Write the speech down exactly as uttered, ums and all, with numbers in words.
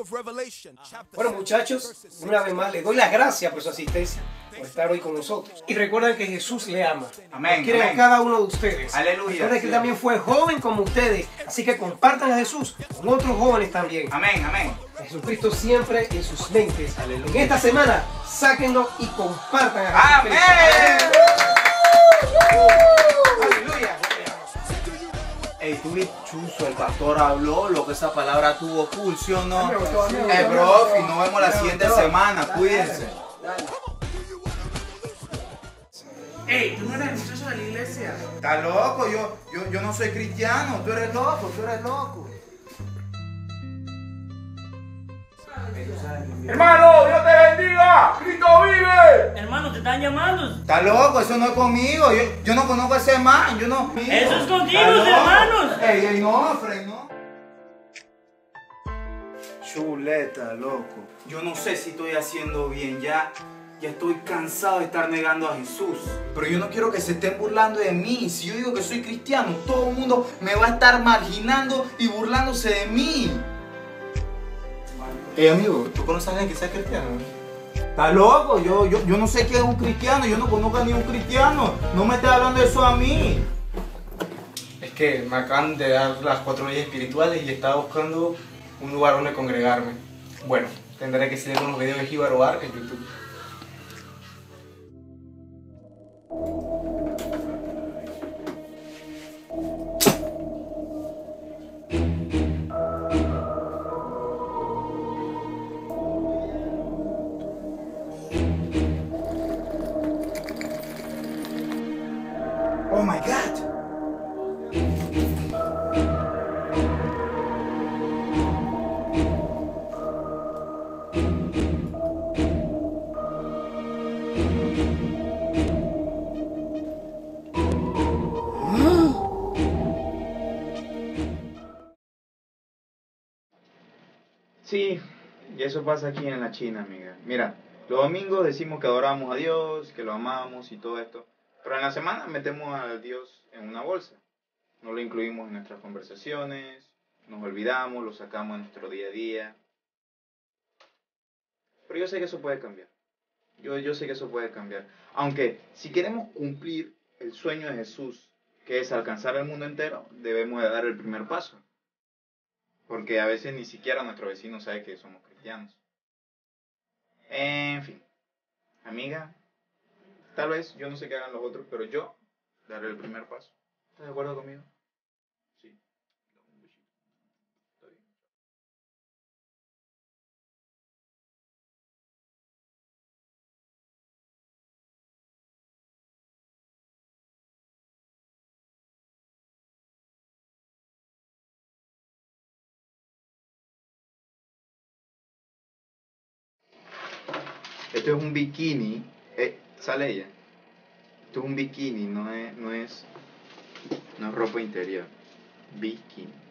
Bueno, muchachos, una vez más les doy las gracias por su asistencia, por estar hoy con nosotros. Y recuerden que Jesús le ama. Amén. Quiere a cada uno de ustedes. Aleluya. Recuerden que él también fue joven como ustedes, así que compartan a Jesús con otros jóvenes también. Amén, amén. Jesucristo siempre en sus mentes. Aleluya. En esta semana, sáquenlo y compartan a Amén. Aleluya. Ey, tú vi chuzo, el pastor habló, lo que esa palabra tuvo cool, ¿sí o no? Eh, bro, y nos vemos la siguiente semana, cuídense. Ey, tú no eres el muchacho de la iglesia. ¿Estás loco? Yo, yo, yo no soy cristiano, tú eres loco, tú eres loco. Hermano, Dios te bendiga. Cristo vive. Hermano, te están llamando. ¿Estás loco? Eso no es conmigo. Yo, yo no conozco a ese man. Yo no. Eso es contigo, ¿Estás loco? hermanos. Ey, ey, no, Fred, no. Chuleta, loco. Yo no sé si estoy haciendo bien. Ya, ya estoy cansado de estar negando a Jesús. Pero yo no quiero que se estén burlando de mí. Si yo digo que soy cristiano, todo el mundo me va a estar marginando y burlándose de mí. Ey, amigo, ¿tú conoces a alguien que sea cristiano? ¿Estás loco? Yo, yo, yo no sé qué es un cristiano, yo no conozco a ni un cristiano. No me estés hablando de eso a mí. Es que me acaban de dar las cuatro leyes espirituales y estaba buscando un lugar donde congregarme. Bueno, tendré que seguir con los videos de Jíbaro Bar en YouTube. Oh my God. Sí, y eso pasa aquí en la China, amiga. Mira, los domingos decimos que adoramos a Dios, que lo amamos y todo esto. Pero en la semana metemos a Dios en una bolsa. No lo incluimos en nuestras conversaciones, nos olvidamos, lo sacamos en nuestro día a día. Pero yo sé que eso puede cambiar. Yo, yo sé que eso puede cambiar. Aunque si queremos cumplir el sueño de Jesús, que es alcanzar el mundo entero, debemos de dar el primer paso. Porque a veces ni siquiera nuestro vecino sabe que somos cristianos. En fin, amiga, tal vez yo no sé qué hagan los otros, pero yo daré el primer paso. ¿Estás de acuerdo conmigo? Sí. Dame un besito. ¿Está bien? Esto es un bikini. Eh, sale ella. Esto es un bikini, no es, no es, no es ropa interior. Bikini.